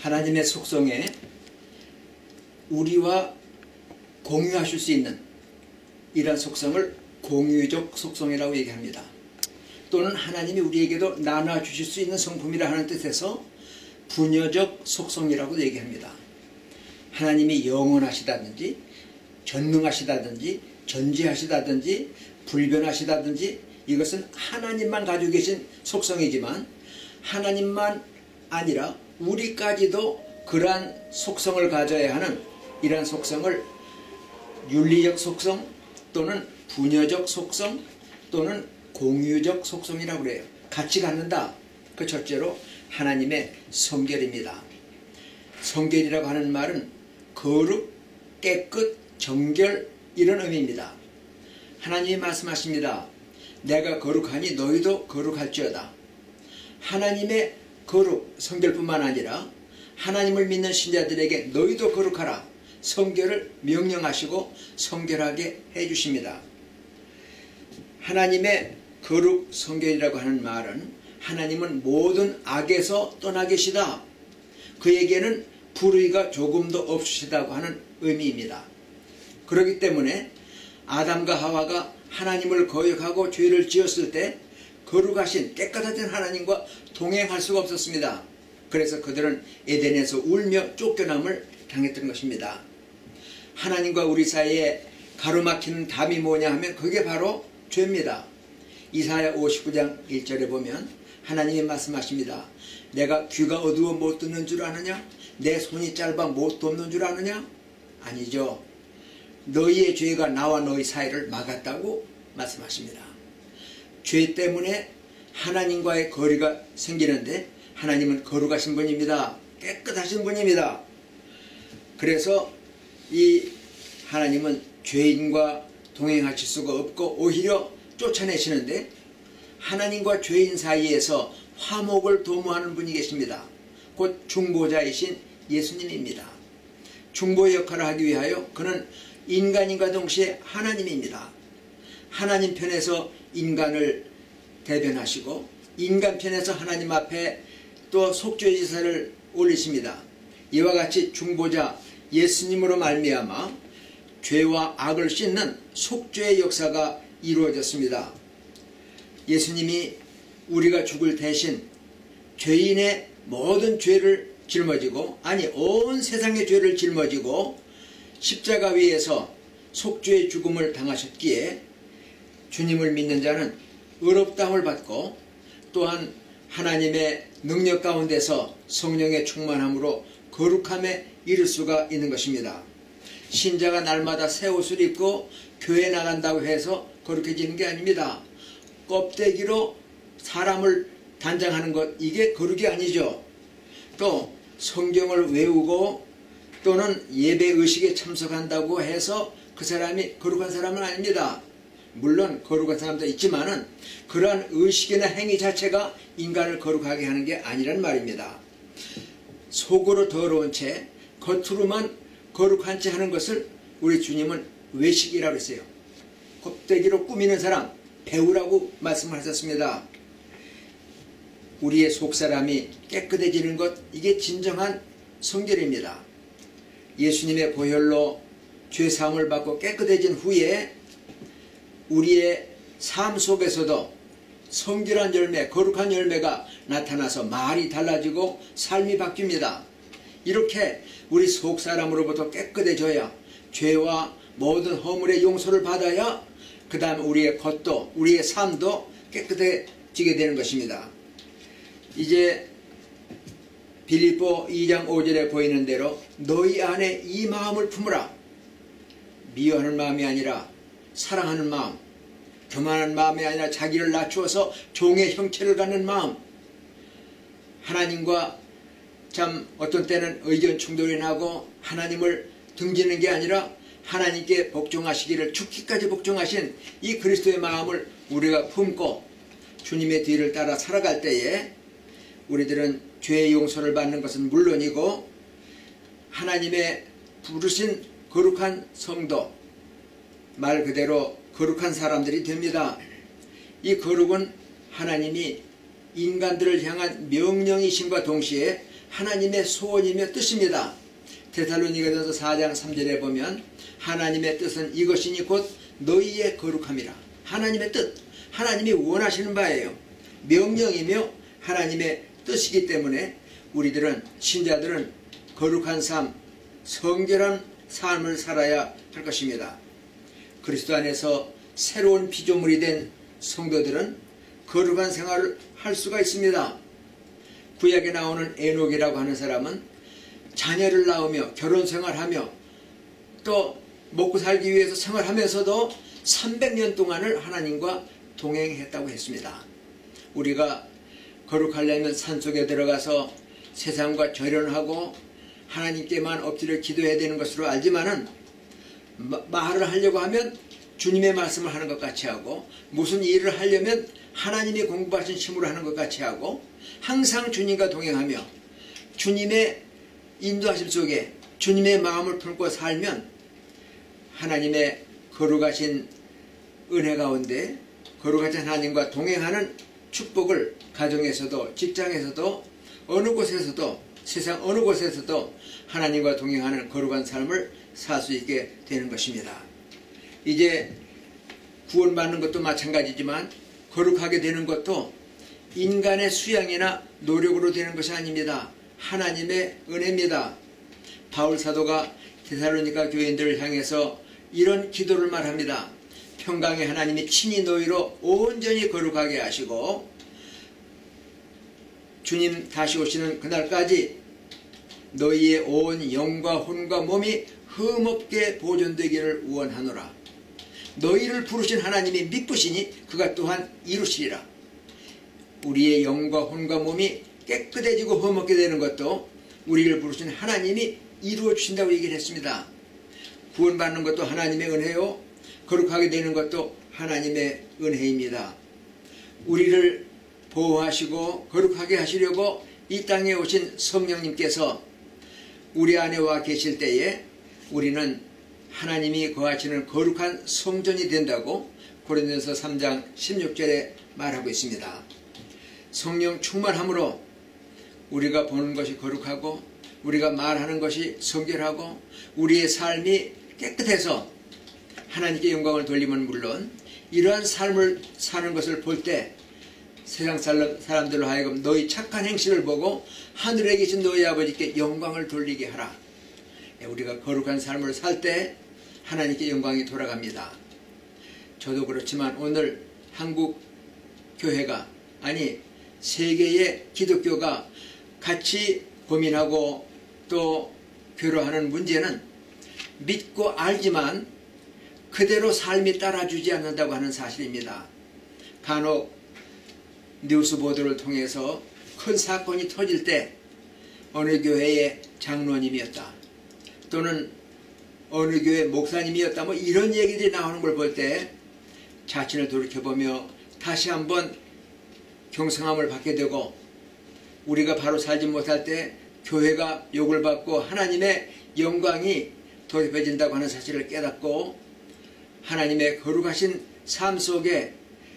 하나님의 속성에 우리와 공유하실 수 있는 이런 속성을 공유적 속성이라고 얘기합니다. 또는 하나님이 우리에게도 나눠주실 수 있는 성품이라 하는 뜻에서 분여적 속성이라고 얘기합니다. 하나님이 영원하시다든지 전능하시다든지 전지하시다든지 불변하시다든지 이것은 하나님만 가지고 계신 속성이지만 하나님만 아니라 우리까지도 그러한 속성을 가져야 하는 이러한 속성을 윤리적 속성 또는 분여적 속성 또는 공유적 속성이라고 그래요. 같이 갖는다. 그 첫째로 하나님의 성결입니다. 성결이라고 하는 말은 거룩, 깨끗, 정결 이런 의미입니다. 하나님이 말씀하십니다. 내가 거룩하니 너희도 거룩할지어다. 하나님의 거룩, 성결뿐만 아니라 하나님을 믿는 신자들에게 너희도 거룩하라. 성결을 명령하시고 성결하게 해주십니다. 하나님의 거룩, 성결이라고 하는 말은 하나님은 모든 악에서 떠나 계시다. 그에게는 불의가 조금도 없으시다고 하는 의미입니다. 그렇기 때문에 아담과 하와가 하나님을 거역하고 죄를 지었을 때 거룩하신 깨끗하신 하나님과 동행할 수가 없었습니다. 그래서 그들은 에덴에서 울며 쫓겨남을 당했던 것입니다. 하나님과 우리 사이에 가로막히는 담이 뭐냐 하면 그게 바로 죄입니다. 이사야 59장 1절에 보면 하나님이 말씀하십니다. 내가 귀가 어두워 못 듣는 줄 아느냐? 내 손이 짧아 못 돕는 줄 아느냐? 아니죠. 너희의 죄가 나와 너희 사이를 막았다고 말씀하십니다. 죄 때문에 하나님과의 거리가 생기는데 하나님은 거룩하신 분입니다. 깨끗하신 분입니다. 그래서 이 하나님은 죄인과 동행하실 수가 없고 오히려 쫓아내시는데 하나님과 죄인 사이에서 화목을 도모하는 분이 계십니다. 곧 중보자이신 예수님입니다. 중보의 역할을 하기 위하여 그는 인간인과 동시에 하나님입니다. 하나님 편에서 인간을 대변하시고 인간 편에서 하나님 앞에 또 속죄의 제사를 올리십니다. 이와 같이 중보자 예수님으로 말미암아 죄와 악을 씻는 속죄의 역사가 이루어졌습니다. 예수님이 우리가 죽을 대신 죄인의 모든 죄를 짊어지고 아니 온 세상의 죄를 짊어지고 십자가 위에서 속죄의 죽음을 당하셨기에 주님을 믿는 자는 의롭다함을 받고 또한 하나님의 능력 가운데서 성령의 충만함으로 거룩함에 이를 수가 있는 것입니다. 신자가 날마다 새 옷을 입고 교회 나간다고 해서 거룩해지는 게 아닙니다. 껍데기로 사람을 단장하는 것 이게 거룩이 아니죠. 또 성경을 외우고 또는 예배의식에 참석한다고 해서 그 사람이 거룩한 사람은 아닙니다. 물론 거룩한 사람도 있지만은 그러한 의식이나 행위 자체가 인간을 거룩하게 하는 게 아니란 말입니다. 속으로 더러운 채 겉으로만 거룩한 채 하는 것을 우리 주님은 외식이라고 했어요. 껍데기로 꾸미는 사람 배우라고 말씀하셨습니다. 우리의 속사람이 깨끗해지는 것 이게 진정한 성결입니다. 예수님의 보혈로 죄사함을 받고 깨끗해진 후에 우리의 삶 속에서도 성결한 열매, 거룩한 열매가 나타나서 말이 달라지고 삶이 바뀝니다. 이렇게 우리 속사람으로부터 깨끗해져야 죄와 모든 허물의 용서를 받아야 그 다음에 우리의 겉도 우리의 삶도 깨끗해지게 되는 것입니다. 이제 빌립보 2장 5절에 보이는 대로 너희 안에 이 마음을 품으라. 미워하는 마음이 아니라 사랑하는 마음, 교만한 마음이 아니라 자기를 낮추어서 종의 형체를 갖는 마음. 하나님과 참 어떤 때는 의견 충돌이 나고 하나님을 등지는 게 아니라 하나님께 복종하시기를 죽기까지 복종하신 이 그리스도의 마음을 우리가 품고 주님의 뒤를 따라 살아갈 때에 우리들은 죄의 용서를 받는 것은 물론이고 하나님의 부르신 거룩한 성도, 말 그대로 거룩한 사람들이 됩니다. 이 거룩은 하나님이 인간들을 향한 명령이심과 동시에 하나님의 소원이며 뜻입니다. 데살로니가전서 4장 3절에 보면 하나님의 뜻은 이것이니 곧 너희의 거룩함이라. 하나님의 뜻, 하나님이 원하시는 바예요. 명령이며 하나님의 뜻이기 때문에 우리들은, 신자들은 거룩한 삶, 성결한 삶을 살아야 할 것입니다. 그리스도 안에서 새로운 피조물이 된 성도들은 거룩한 생활을 할 수가 있습니다. 구약에 나오는 에녹이라고 하는 사람은 자녀를 낳으며 결혼생활하며 또 먹고 살기 위해서 생활하면서도 300년 동안을 하나님과 동행했다고 했습니다. 우리가 거룩하려면 산속에 들어가서 세상과 절연하고 하나님께만 엎드려 기도해야 되는 것으로 알지만은 말을 하려고 하면 주님의 말씀을 하는 것 같이 하고, 무슨 일을 하려면 하나님이 공부하신 힘으로 하는 것 같이 하고, 항상 주님과 동행하며 주님의 인도하심 속에 주님의 마음을 품고 살면 하나님의 거룩하신 은혜 가운데 거룩하신 하나님과 동행하는 축복을 가정에서도 직장에서도 어느 곳에서도 세상 어느 곳에서도 하나님과 동행하는 거룩한 삶을 살 수 있게 되는 것입니다. 이제 구원받는 것도 마찬가지지만 거룩하게 되는 것도 인간의 수양이나 노력으로 되는 것이 아닙니다. 하나님의 은혜입니다. 바울 사도가 데살로니가 교인들을 향해서 이런 기도를 말합니다. 평강의 하나님이 친히 너희로 온전히 거룩하게 하시고 주님 다시 오시는 그날까지 너희의 온 영과 혼과 몸이 흠없게 보존되기를 원하노라. 너희를 부르신 하나님이 미쁘시니 그가 또한 이루시리라. 우리의 영과 혼과 몸이 깨끗해지고 흠없게 되는 것도 우리를 부르신 하나님이 이루어 주신다고 얘기를 했습니다. 구원받는 것도 하나님의 은혜요, 거룩하게 되는 것도 하나님의 은혜입니다. 우리를 보호하시고 거룩하게 하시려고 이 땅에 오신 성령님께서 우리 안에 와 계실 때에 우리는 하나님이 거하시는 거룩한 성전이 된다고 고린도서 3장 16절에 말하고 있습니다. 성령 충만함으로 우리가 보는 것이 거룩하고 우리가 말하는 것이 성결하고 우리의 삶이 깨끗해서 하나님께 영광을 돌리면 물론 이러한 삶을 사는 것을 볼 때 세상 사람들로 하여금 너희 착한 행실을 보고 하늘에 계신 너희 아버지께 영광을 돌리게 하라. 우리가 거룩한 삶을 살 때 하나님께 영광이 돌아갑니다. 저도 그렇지만 오늘 한국 교회가, 아니 세계의 기독교가 같이 고민하고 또 괴로워하는 문제는 믿고 알지만 그대로 삶이 따라주지 않는다고 하는 사실입니다. 간혹 뉴스 보도를 통해서 큰 사건이 터질 때 어느 교회의 장로님이었다, 또는 어느 교회 목사님이었다, 뭐 이런 얘기들이 나오는 걸 볼 때 자신을 돌이켜보며 다시 한번 경성함을 받게 되고, 우리가 바로 살지 못할 때 교회가 욕을 받고 하나님의 영광이 더럽혀진다고 하는 사실을 깨닫고 하나님의 거룩하신 삶 속에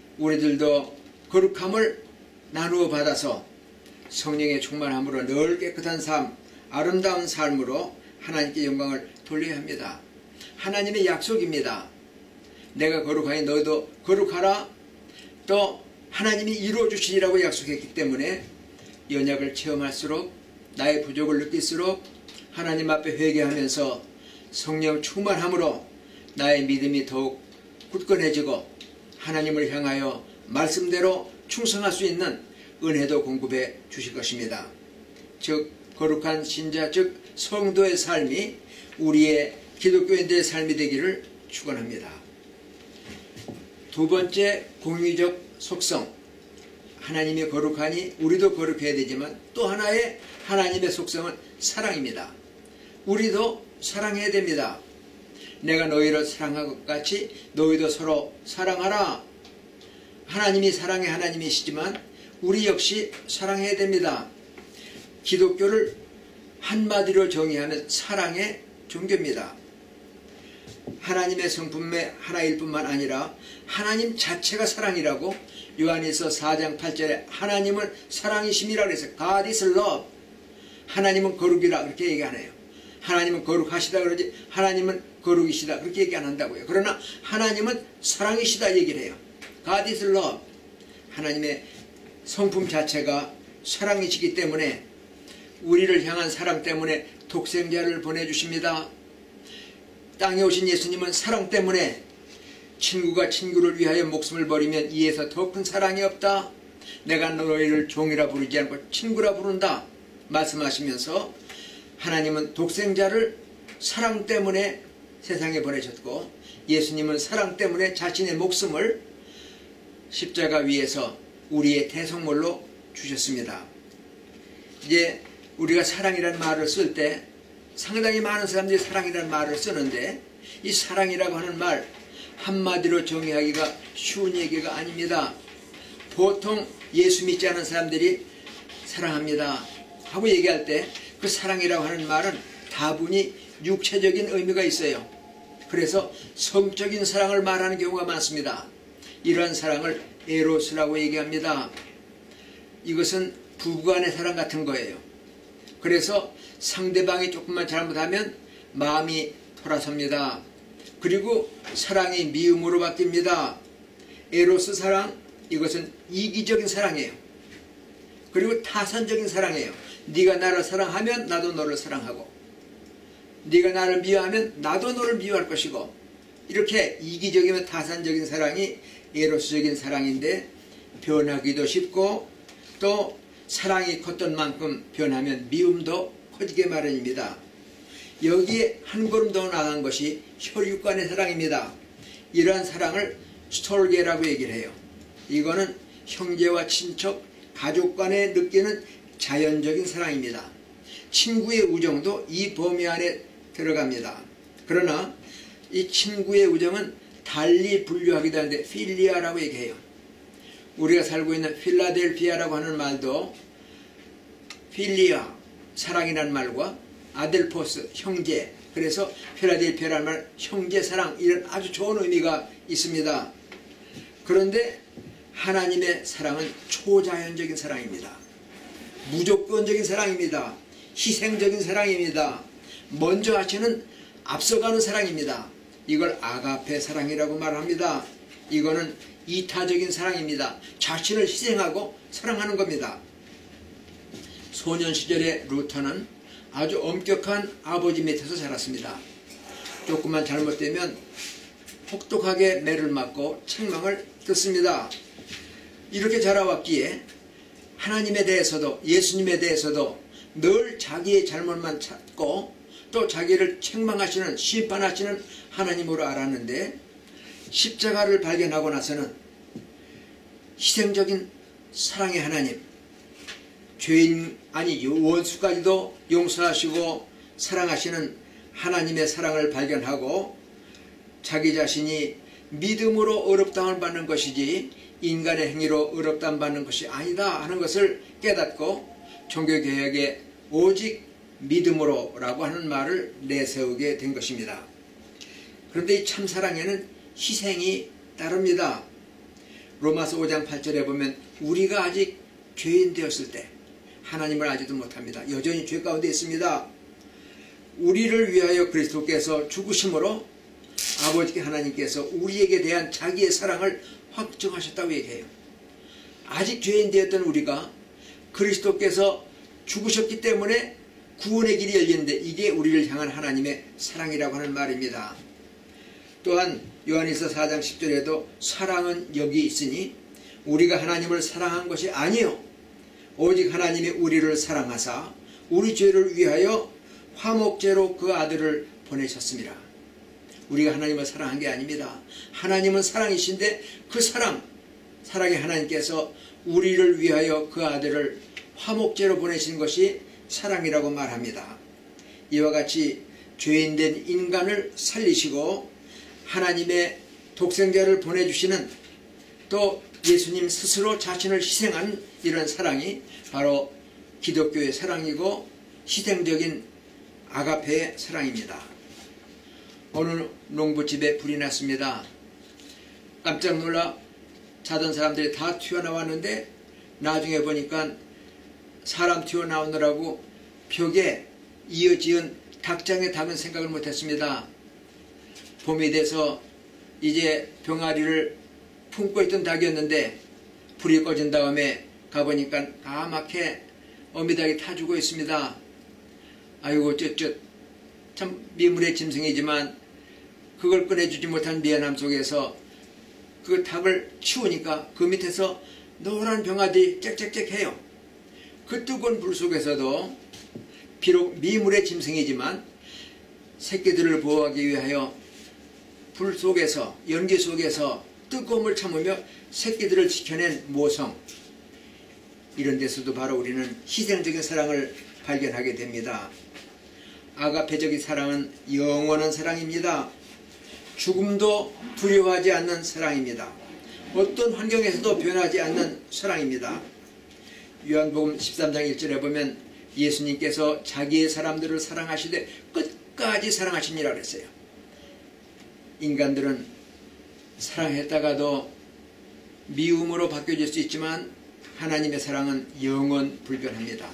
우리들도 거룩함을 나누어 받아서 성령의 충만함으로 늘 깨끗한 삶, 아름다운 삶으로 하나님께 영광을 돌려야 합니다. 하나님의 약속입니다. 내가 거룩하니 너희도 거룩하라. 또 하나님이 이루어 주시리라고 약속했기 때문에 연약을 체험할수록, 나의 부족을 느낄수록 하나님 앞에 회개하면서 성령 충만함으로 나의 믿음이 더욱 굳건해지고 하나님을 향하여 말씀대로 충성할 수 있는 은혜도 공급해 주실 것입니다. 즉 거룩한 신자, 즉 성도의 삶이 우리의 기독교인들의 삶이 되기를 축원합니다. 두 번째, 공의적 속성. 하나님이 거룩하니 우리도 거룩해야 되지만 또 하나의 하나님의 속성은 사랑입니다. 우리도 사랑해야 됩니다. 내가 너희를 사랑한 것 같이 너희도 서로 사랑하라. 하나님이 사랑의 하나님이시지만 우리 역시 사랑해야 됩니다. 기독교를 한마디로 정의하면 사랑의 종교입니다. 하나님의 성품의 하나일 뿐만 아니라 하나님 자체가 사랑이라고 요한일서 4장 8절에 하나님은 사랑이심이라고 해서 God is love. 하나님은 거룩이라 그렇게 얘기 안 해요. 하나님은 거룩하시다 그러지 하나님은 거룩이시다 그렇게 얘기 안 한다고요. 그러나 하나님은 사랑이시다 얘기를 해요. God is love. 하나님의 성품 자체가 사랑이시기 때문에 우리를 향한 사랑 때문에 독생자를 보내주십니다. 땅에 오신 예수님은 사랑 때문에 친구가 친구를 위하여 목숨을 버리면 이에서 더 큰 사랑이 없다. 내가 너희를 종이라 부르지 않고 친구라 부른다 말씀하시면서 하나님은 독생자를 사랑 때문에 세상에 보내셨고 예수님은 사랑 때문에 자신의 목숨을 십자가 위에서 우리의 대성물로 주셨습니다. 이제 우리가 사랑이라는 말을 쓸 때 상당히 많은 사람들이 사랑이라는 말을 쓰는데 이 사랑이라고 하는 말 한마디로 정의하기가 쉬운 얘기가 아닙니다. 보통 예수 믿지 않은 사람들이 사랑합니다 하고 얘기할 때 그 사랑이라고 하는 말은 다분히 육체적인 의미가 있어요. 그래서 성적인 사랑을 말하는 경우가 많습니다. 이러한 사랑을 에로스라고 얘기합니다. 이것은 부부간의 사랑 같은 거예요. 그래서 상대방이 조금만 잘못하면 마음이 돌아섭니다. 그리고 사랑이 미움으로 바뀝니다. 에로스 사랑, 이것은 이기적인 사랑이에요. 그리고 타산적인 사랑이에요. 네가 나를 사랑하면 나도 너를 사랑하고 네가 나를 미워하면 나도 너를 미워할 것이고 이렇게 이기적이면 타산적인 사랑이 에로스적인 사랑인데 변하기도 쉽고 또 사랑이 컸던 만큼 변하면 미움도 커지게 마련입니다. 여기에 한 걸음 더 나간 것이 혈육간의 사랑입니다. 이러한 사랑을 스톨게라고 얘기를 해요. 이거는 형제와 친척, 가족 간에 느끼는 자연적인 사랑입니다. 친구의 우정도 이 범위 안에 들어갑니다. 그러나 이 친구의 우정은 달리 분류하기도 하는데 필리아라고 얘기해요. 우리가 살고 있는 필라델피아라고 하는 말도 필리아, 사랑이라는 말과 아델포스, 형제, 그래서 필라델피아라는 말, 형제 사랑, 이런 아주 좋은 의미가 있습니다. 그런데 하나님의 사랑은 초자연적인 사랑입니다. 무조건적인 사랑입니다. 희생적인 사랑입니다. 먼저 하시는 앞서가는 사랑입니다. 이걸 아가페 사랑이라고 말합니다. 이거는 이타적인 사랑입니다. 자신을 희생하고 사랑하는 겁니다. 소년 시절의 루터는 아주 엄격한 아버지 밑에서 자랐습니다. 조금만 잘못되면 혹독하게 매를 맞고 책망을 듣습니다. 이렇게 자라왔기에 하나님에 대해서도 예수님에 대해서도 늘 자기의 잘못만 찾고 또 자기를 책망하시는 심판하시는 하나님으로 알았는데 십자가를 발견하고 나서는 희생적인 사랑의 하나님, 죄인 아니 원수까지도 용서하시고 사랑하시는 하나님의 사랑을 발견하고 자기 자신이 믿음으로 어렵담을 받는 것이지 인간의 행위로 어렵담 받는 것이 아니다 하는 것을 깨닫고 종교개혁에 오직 믿음으로 라고 하는 말을 내세우게 된 것입니다. 그런데 이 참사랑에는 희생이 따릅니다. 로마서 5장 8절에 보면 우리가 아직 죄인 되었을 때 하나님을 알지도 못합니다. 여전히 죄 가운데 있습니다. 우리를 위하여 그리스도께서 죽으심으로 아버지께 하나님께서 우리에게 대한 자기의 사랑을 확정하셨다고 얘기해요. 아직 죄인 되었던 우리가 그리스도께서 죽으셨기 때문에 구원의 길이 열리는데 이게 우리를 향한 하나님의 사랑이라고 하는 말입니다. 또한 요한일서 4장 10절에도 사랑은 여기 있으니 우리가 하나님을 사랑한 것이 아니요 오직 하나님이 우리를 사랑하사 우리 죄를 위하여 화목제로 그 아들을 보내셨습니다. 우리가 하나님을 사랑한 게 아닙니다. 하나님은 사랑이신데 그 사랑의 하나님께서 우리를 위하여 그 아들을 화목제로 보내신 것이 사랑이라고 말합니다. 이와 같이 죄인된 인간을 살리시고 하나님의 독생자를 보내주시는 또 예수님 스스로 자신을 희생한 이런 사랑이 바로 기독교의 사랑이고 희생적인 아가페의 사랑입니다. 어느 농부집에 불이 났습니다. 깜짝 놀라 자던 사람들이 다 튀어나왔는데 나중에 보니까 사람 튀어나오느라고 벽에 이어지은 닭장의 닭은 생각을 못했습니다. 봄이 돼서 이제 병아리를 품고 있던 닭이었는데 불이 꺼진 다음에 가보니까 까맣게 어미닭이 타주고 있습니다. 아이고 쯧쯧. 참 미물의 짐승이지만 그걸 꺼내주지 못한 미안함 속에서 그 닭을 치우니까 그 밑에서 노란 병아들이 짹짹짹해요. 그 뜨거운 불 속에서도 비록 미물의 짐승이지만 새끼들을 보호하기 위하여 불 속에서 연기 속에서 뜨거움을 참으며 새끼들을 지켜낸 모성, 이런 데서도 바로 우리는 희생적인 사랑을 발견하게 됩니다. 아가페적인 사랑은 영원한 사랑입니다. 죽음도 두려워하지 않는 사랑입니다. 어떤 환경에서도 변하지 않는 사랑입니다. 요한복음 13장 1절에 보면 예수님께서 자기의 사람들을 사랑하시되 끝까지 사랑하시니라 그랬어요. 인간들은 사랑했다가도 미움으로 바뀌어질 수 있지만 하나님의 사랑은 영원 불변합니다.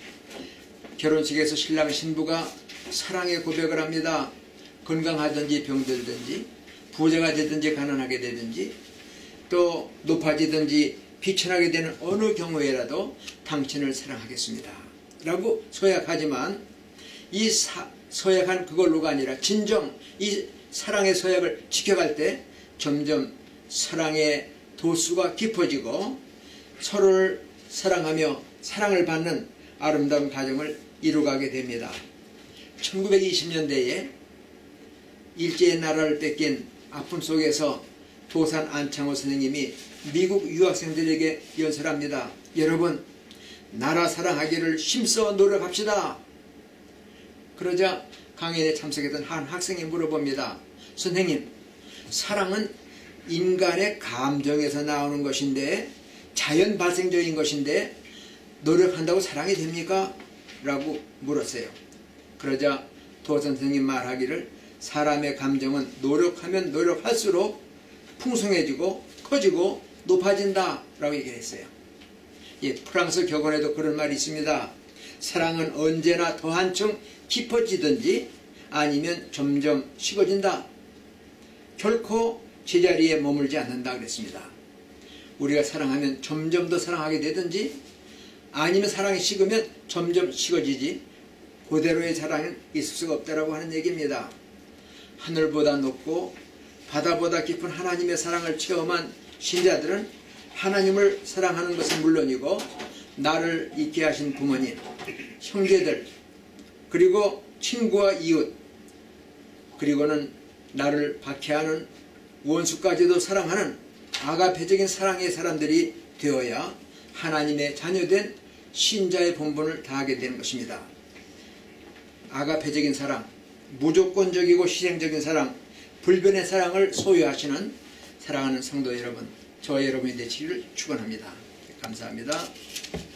결혼식에서 신랑 신부가 사랑의 고백을 합니다. 건강하든지 병들든지 부자가 되든지 가난하게 되든지 또 높아지든지 비천하게 되는 어느 경우에라도 당신을 사랑하겠습니다 라고 서약하지만 이 서약한 그걸로가 아니라 진정 이 사랑의 서약을 지켜갈 때 점점 사랑의 도수가 깊어지고 서로를 사랑하며 사랑을 받는 아름다운 가정을 이루어가게 됩니다. 1920년대에 일제의 나라를 뺏긴 아픔 속에서 도산 안창호 선생님이 미국 유학생들에게 연설합니다. 여러분, 나라 사랑하기를 힘써 노력합시다. 그러자 강연에 참석했던 한 학생이 물어봅니다. 선생님, 사랑은 인간의 감정에서 나오는 것인데 자연 발생적인 것인데 노력한다고 사랑이 됩니까? 라고 물었어요. 그러자 도 선생님 말하기를 사람의 감정은 노력하면 노력할수록 풍성해지고 커지고 높아진다 라고 얘기했어요. 예, 프랑스 격언에도 그런 말이 있습니다. 사랑은 언제나 더 한층 깊어지든지 아니면 점점 식어진다. 결코 제자리에 머물지 않는다 그랬습니다. 우리가 사랑하면 점점 더 사랑하게 되든지 아니면 사랑이 식으면 점점 식어지지 그대로의 사랑은 있을 수가 없다라고 하는 얘기입니다. 하늘보다 높고 바다보다 깊은 하나님의 사랑을 체험한 신자들은 하나님을 사랑하는 것은 물론이고 나를 있게 하신 부모님, 형제들, 그리고 친구와 이웃, 그리고는 나를 박해하는 원수까지도 사랑하는 아가페적인 사랑의 사람들이 되어야 하나님의 자녀된 신자의 본분을 다하게 되는 것입니다. 아가페적인 사랑, 무조건적이고 희생적인 사랑, 불변의 사랑을 소유하시는 사랑하는 성도 여러분, 저와 여러분이 되시기를 축원합니다. 감사합니다.